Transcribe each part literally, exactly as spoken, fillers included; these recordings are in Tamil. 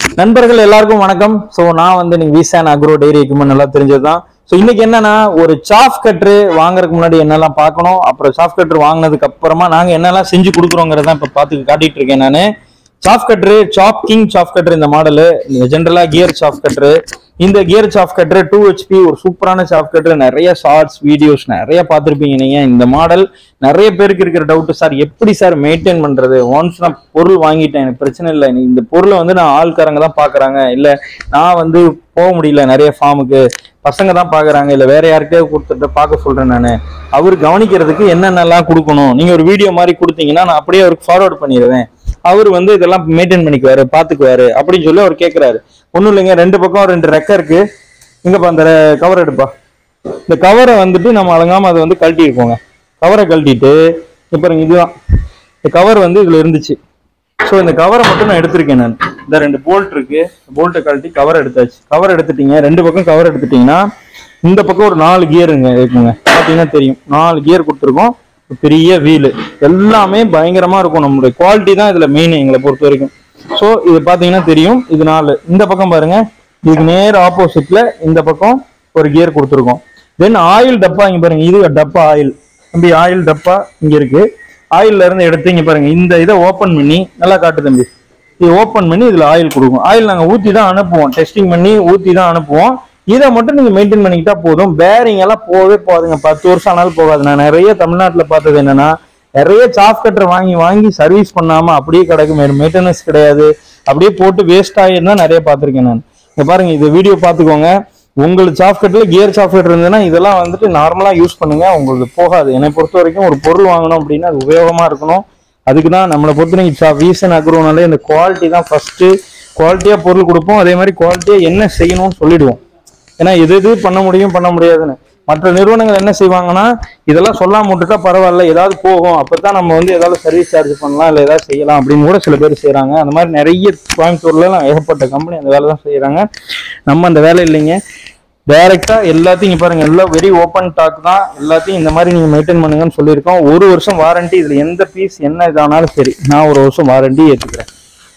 நண்பர்கள் எல்லாருக்கும் வணக்கம். ஸோ நான் வந்து நீங்க விசான் அக்ரோ டெய்ரி எக்யூப்மெண்ட் நல்லா தெரிஞ்சதுதான். ஸோ இன்னைக்கு என்னன்னா ஒரு சாஃப் கட்ரு வாங்குறதுக்கு முன்னாடி என்னெல்லாம் பார்க்கணும், அப்புறம் சாஃப் கட்ரு வாங்கினதுக்கு அப்புறமா நாங்க என்னெல்லாம் செஞ்சு கொடுக்குறோங்கிறத இப்ப பார்த்து காட்டிட்டு இருக்கேன். நான் chaff cutter chaff king chaff cutter இந்த மாடலு ஜென்ரலா கியர் சாஃப் கட்ரு. இந்த gear chaff cutter two HP ஒரு சூப்பரான சாஃப் கட்ரு. நிறைய ஷார்ட்ஸ் வீடியோஸ் நிறைய பார்த்துருப்பீங்க நீங்க. இந்த மாடல் நிறைய பேருக்கு இருக்கிற டவுட், சார் எப்படி சார் மெயின்டைன் பண்றது? ஒன்ஸ் நான் பொருள் வாங்கிட்டேன், எனக்கு பிரச்சனை இல்லை, இந்த பொருளை வந்து நான் ஆள்காரங்க தான் பாக்குறாங்க, இல்ல நான் வந்து போக முடியல, நிறைய ஃபார்முக்கு பசங்க தான் பாக்குறாங்க, இல்ல வேற யாருக்கே கொடுத்துட்டு பார்க்க சொல்றேன், நான் அவர் கவனிக்கிறதுக்கு என்னென்னலாம் கொடுக்கணும் நீங்க ஒரு வீடியோ மாதிரி கொடுத்தீங்கன்னா நான் அப்படியே அவருக்கு ஃபார்வர்ட் பண்ணிடுவேன். அவர் வந்து இதெல்லாம் மெயின்டைன் பண்ணிக்குவாரு, பாத்துக்குவாரு அப்படின்னு சொல்லி அவர் கேட்கிறாரு. ஒன்றும் இல்லைங்க, ரெண்டு பக்கம் ரெண்டு ரெக்கை இருக்கு. இங்கப்பா அந்த கவர் எடுப்பா. இந்த கவரை வந்துட்டு நம்ம அழகாம அதை வந்து கழட்டி இருக்கோங்க. கவரை கழட்டிட்டு இப்போ இதுதான் இந்த கவர் வந்து இதுல இருந்துச்சு. ஸோ இந்த கவரை மட்டும் நான் எடுத்திருக்கேன். நான் இந்த ரெண்டு போல்ட் இருக்கு, போல்ட்டை கழட்டி கவர் எடுத்தாச்சு. கவர் எடுத்துட்டீங்க, ரெண்டு பக்கம் கவர் எடுத்துட்டீங்கன்னா இந்த பக்கம் ஒரு நாலு கியருங்க இருக்குங்க. பார்த்தீங்கன்னா தெரியும், நாலு கியர் கொடுத்துருக்கோம். பெரிய வீலு எல்லாமே பயங்கரமா இருக்கும். நம்மளுடைய குவாலிட்டி தான் இதுல மெயின் எங்களை பொறுத்த வரைக்கும். ஸோ இது பார்த்தீங்கன்னா தெரியும், இது நாலு. இந்த பக்கம் பாருங்க, இதுக்கு நேர் ஆப்போசிட்ல இந்த பக்கம் ஒரு கியர் கொடுத்துருக்கோம். தென் ஆயில் டப்பா இங்க பாருங்க, இது டப்பா ஆயில். தம்பி ஆயில் டப்பா இங்க இருக்கு. ஆயில்ல இருந்து எடுத்து இங்க பாருங்க, இந்த இதை ஓப்பன் பண்ணி நல்லா காட்டு தம்பி. இது ஓப்பன் பண்ணி இதுல ஆயில் கொடுக்கும். ஆயில் நாங்க ஊத்தி தான் அனுப்புவோம், டெஸ்டிங் பண்ணி ஊத்தி தான் அனுப்புவோம். இதை மட்டும் நீங்க மெயின்டைன் பண்ணிக்கிட்டா போதும். பேரிங் எல்லாம் போகவே போகாதுங்க, பத்து வருஷம் ஆனாலும் போகாது. நான் நிறைய தமிழ்நாட்டுல பார்த்தது என்னன்னா, நிறைய சாஃப் கட்டர் வாங்கி வாங்கி சர்வீஸ் பண்ணாம அப்படியே கிடக்கும், மெயின்டெனன்ஸ் கிடையாது, அப்படியே போட்டு வேஸ்ட் ஆகிருந்தா நிறைய பார்த்துருக்கேன் நான். இங்க பாருங்க, இந்த வீடியோ பார்த்துக்கோங்க. உங்களுக்கு சாஃப் கட்ல கியர் சாஃப் கட்டர் இருந்ததுன்னா இதெல்லாம் வந்துட்டு நார்மலா யூஸ் பண்ணுங்க, உங்களுக்கு போகாது. என்னை பொறுத்த வரைக்கும் ஒரு பொருள் வாங்கணும் அப்படின்னா அது உபயோகமா இருக்கணும். அதுக்கு தான் நம்மளை பொறுத்த நீங்க விசான் அக்ரோனாலே இந்த குவாலிட்டி தான் ஃபர்ஸ்ட். குவாலிட்டியா பொருள் கொடுப்போம், அதே மாதிரி குவாலிட்டியா என்ன செய்யணும்னு சொல்லிடுவோம். ஏன்னா எது எது பண்ண முடியும் பண்ண முடியாதுன்னு. மற்ற நிறுவனங்கள் என்ன செய்வாங்கன்னா, இதெல்லாம் சொல்லாம விட்டுட்டா பரவாயில்ல, ஏதாவது போகும், அப்பதான் நம்ம வந்து ஏதாவது சர்வீஸ் சார்ஜ் பண்ணலாம், இல்லை ஏதாவது செய்யலாம் அப்படின்னு கூட சில பேர் செய்யறாங்க. அந்த மாதிரி நிறைய கோயம்புத்தூர்ல எல்லாம் ஏகப்பட்ட கம்பெனி அந்த வேலை தான் செய்யறாங்க. நம்ம அந்த வேலை இல்லைங்க, டைரக்டா எல்லாத்தையும் இங்க பாருங்க, எல்லாம் வெரி ஓப்பன் டாக் தான். எல்லாத்தையும் இந்த மாதிரி நீங்க மெயின்டைன் பண்ணுங்கன்னு சொல்லியிருக்கோம். ஒரு வருஷம் வாரண்டி, இதுல எந்த பீஸ் என்ன இதானாலும் சரி நான் ஒரு வருஷம் வாரண்டி ஏற்றுக்கிறேன்.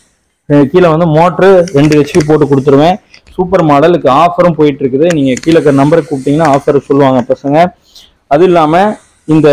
கீழே வந்து மோட்ரு ரெண்டு ஹெச்பி போட்டு கொடுத்துருவேன். சூப்பர் மாடலுக்கு ஆஃபரும் போயிட்டு இருக்குது. நீங்க கீழே நம்பருக்கு கூப்பிட்டீங்கன்னா ஆஃபர் சொல்லுவாங்க பசங்க. அது இல்லாம இந்த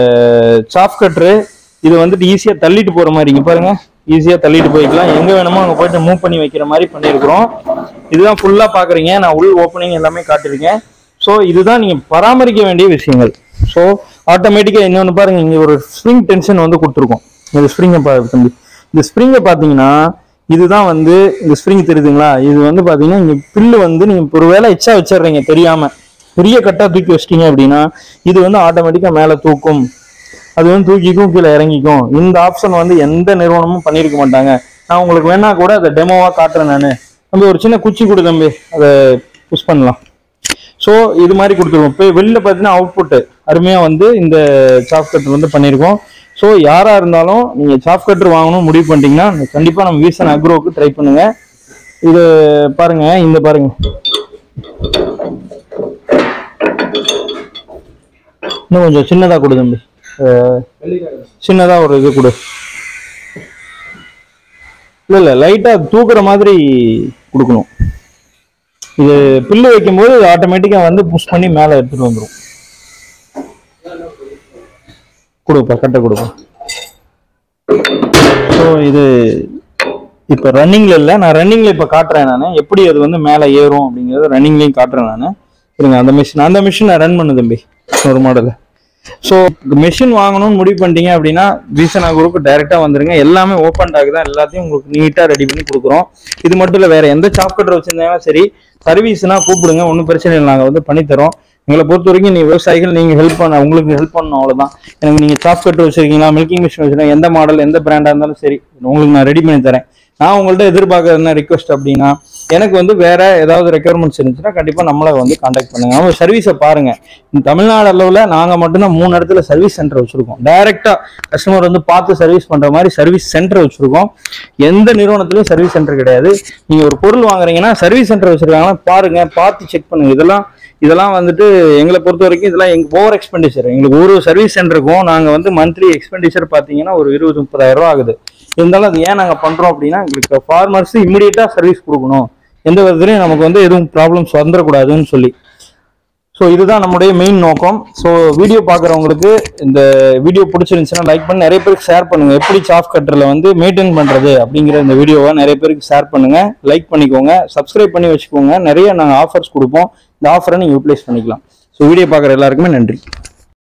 சாஃப் கட்ரு இது வந்துட்டு ஈஸியா தள்ளிட்டு போற மாதிரி, இங்க பாருங்க, ஈஸியா தள்ளிட்டு போய்க்கலாம். எங்க வேணுமோ அங்க போயிட்டு மூவ் பண்ணி வைக்கிற மாதிரி பண்ணிருக்கிறோம். இதுதான் ஃபுல்லா பாக்குறீங்க, நான் உள் ஓப்பனிங் எல்லாமே காட்டிருக்கேன். ஸோ இதுதான் நீங்க பராமரிக்க வேண்டிய விஷயங்கள். ஸோ ஆட்டோமேட்டிக்கா இன்னொன்னு பாருங்க, இங்க ஒரு ஸ்ப்ரிங் டென்ஷன் வந்து கொடுத்துருக்கோம். இந்த ஸ்ப்ரிங்கை பாருங்க தம்பி, இந்த ஸ்ப்ரிங்கை பாத்தீங்கன்னா இதுதான் வந்து இந்த ஸ்ப்ரிங் தெரியுதுங்களா? இது வந்து பாத்தீங்கன்னா இங்க பில்லு வந்து நீங்க ஒரு வேலை எச்சா வச்சிடுறீங்க தெரியாம, பெரிய கட்டா தூக்கி வச்சிட்டீங்க அப்படின்னா இது வந்து ஆட்டோமேட்டிக்கா மேல தூக்கும், அது வந்து தூக்கிக்கும் கீழே இறங்கிக்கும். இந்த ஆப்ஷன் வந்து எந்த நிறுவனமும் பண்ணிருக்க மாட்டாங்க. நான் உங்களுக்கு வேணா கூட அதை டெமோவா காட்டுறேன். நான் தம்பி ஒரு சின்ன குச்சி கொடு தம்பி, அதை புஷ் பண்ணலாம். ஸோ இது மாதிரி கொடுத்துருவோம். இப்போ வெளியில பார்த்தீங்கன்னா அவுட்புட் அருமையா வந்து இந்த சாஃப்ட் கட்டர் வந்து பண்ணியிருக்கோம். ஸோ யாரா இருந்தாலும் நீங்க சாஃப்ட் கட்டர் வாங்கணும் முடிவு பண்ணிட்டீங்கன்னா கண்டிப்பா நம்ம விசான் அக்ரோவுக்கு ட்ரை பண்ணுங்க. இது பாருங்க, இந்த பாருங்க, இன்னும் கொஞ்சம் சின்னதா கொடு தம்பி, சின்னதா ஒரு இது கொடு. இல்ல இல்ல லைட்டா தூக்குற மாதிரி கொடுக்கணும். இது பில்லு வைக்கும் போது ஆட்டோமேட்டிக்கா வந்து புஷ் பண்ணி மேல எடுத்துட்டு வந்துடும். கொடுப்பா, கட்ட கொடுப்பா. ஸோ இது இப்போ ரன்னிங்ல இல்லை, நான் ரன்னிங்ல இப்போ காட்டுறேன். நான் எப்படி அது வந்து மேலே ஏறும் அப்படிங்கிறது ரன்னிங்லையும் காட்டுறேன். நான் இருங்க, அந்த மிஷின் அந்த மிஷின் நான் ரன் பண்ணு தம்பி, ஒரு மாடல். ஸோ மிஷின் வாங்கணும்னு முடிவு பண்ணிட்டீங்க அப்படின்னா விசான் அக்ரோவுக்கு டைரக்டா வந்துருங்க. எல்லாமே ஓப்பன் டாக் தான், எல்லாத்தையும் உங்களுக்கு நீட்டா ரெடி பண்ணி கொடுக்குறோம். இது மட்டும் இல்லை, வேற எந்த சாஃப்ட் கட்டர் வச்சிருந்தாலும் சரி சர்வீஸ்னா கூப்பிடுங்க, ஒன்றும் பிரச்சனை இல்லை, நாங்கள் வந்து பண்ணித்தரோம். எங்களை பொறுத்த வரைக்கும் நீ விவசாயிகள் நீங்க ஹெல்ப் பண்ண, உங்களுக்கு ஹெல்ப் பண்ணணும், அவ்வளவுதான். எனக்கு நீங்க சாஃப்ட் கட்டர் வச்சிருக்கீங்களா, மில்கிங் மிஷின் வச்சிருக்கீங்க, எந்த மாடல் எந்த பிராண்டா இருந்தாலும் சரி உங்களுக்கு நான் ரெடி பண்ணி தரேன். நான் உங்கள்ட்ட எதிர்பார்க்கறது என்ன ரிக்வஸ்ட் அப்படின்னா, எனக்கு வந்து வேற ஏதாவது ரெக்யர்மெண்ட்ஸ் இருந்துச்சுன்னா கண்டிப்பா நம்மளை வந்து கான்டாக்ட் பண்ணுங்க. நம்ம சர்வீஸை பாருங்க, தமிழ்நாடு அளவுல நாங்க மட்டும்தான் மூணு இடத்துல சர்வீஸ் சென்டர் வச்சிருக்கோம். டைரக்டா கஸ்டமர் வந்து பார்த்து சர்வீஸ் பண்ற மாதிரி சர்வீஸ் சென்டர் வச்சிருக்கோம். எந்த நிறுவனத்திலயும் சர்வீஸ் சென்டர் கிடையாது. நீங்க ஒரு பொருள் வாங்குறீங்கன்னா சர்வீஸ் சென்டர் வச்சிருக்காங்கன்னா பாருங்க, பார்த்து செக் பண்ணுங்க. இதெல்லாம் இதெல்லாம் வந்துட்டு எங்களை பொறுத்த வரைக்கும் இதெல்லாம் எங்க ஓவர் எக்ஸ்பெண்டிச்சர். எங்களுக்கு ஒரு சர்வீஸ் சென்டருக்கும் நாங்க வந்து மந்த்லி எக்ஸ்பெண்டிச்சர் பாத்தீங்கன்னா ஒரு இருபது முப்பதாயிரம் ரூபாய் ஆகுது. இருந்தாலும் அது ஏன் நாங்கள் பண்ணுறோம் அப்படின்னா எங்களுக்கு ஃபார்மர்ஸ் இம்மிடியட்டாக சர்வீஸ் கொடுக்கணும், எந்த விதத்துலையும் நமக்கு வந்து எதுவும் ப்ராப்ளம்ஸ் வந்துடக்கூடாதுன்னு சொல்லி. ஸோ இதுதான் நம்முடைய மெயின் நோக்கம். ஸோ வீடியோ பார்க்குறவங்களுக்கு இந்த வீடியோ பிடிச்சிருந்துச்சுன்னா லைக் பண்ணி நிறைய பேருக்கு ஷேர் பண்ணுங்கள். எப்படி சாஃப் கட்டரில் வந்து மெயின்டைன் பண்ணுறது அப்படிங்கிற இந்த வீடியோவை நிறைய பேருக்கு ஷேர் பண்ணுங்கள், லைக் பண்ணிக்கோங்க, சப்ஸ்கிரைப் பண்ணி வச்சுக்கோங்க. நிறைய நாங்கள் ஆஃபர்ஸ் கொடுப்போம், இந்த ஆஃபரை நீங்கள் யூட்டிலைஸ் பண்ணிக்கலாம். ஸோ வீடியோ பார்க்குற எல்லாருக்குமே நன்றி.